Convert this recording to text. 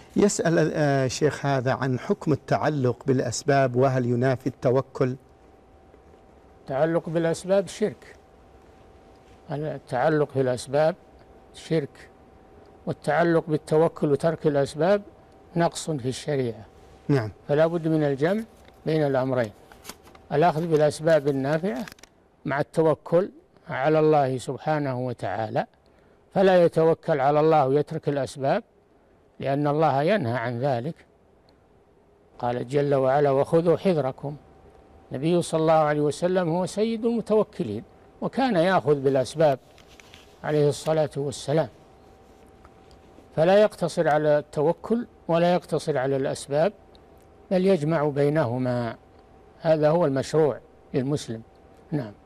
يسأل شيخ هذا عن حكم التعلق بالأسباب، وهل ينافي التوكل؟ التعلق بالأسباب شرك. التعلق بالأسباب شرك، والتعلق بالتوكل وترك الأسباب نقص في الشريعة. نعم. فلا بد من الجمع بين الأمرين، الأخذ بالأسباب النافعة مع التوكل على الله سبحانه وتعالى، فلا يتوكل على الله ويترك الأسباب، لأن الله ينهى عن ذلك. قال جل وعلا: وخذوا حذركم. النبي صلى الله عليه وسلم هو سيد المتوكلين، وكان يأخذ بالأسباب عليه الصلاة والسلام، فلا يقتصر على التوكل ولا يقتصر على الأسباب، بل يجمع بينهما. هذا هو المشروع للمسلم. نعم.